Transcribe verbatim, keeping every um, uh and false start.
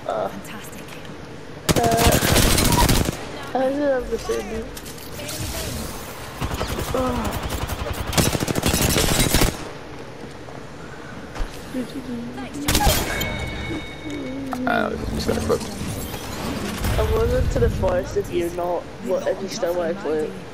Uh, Fantastic. uh, I didn't have the same. Oh. Uh, just got equipped. I was into the forest if you're not, what if you still want to play it?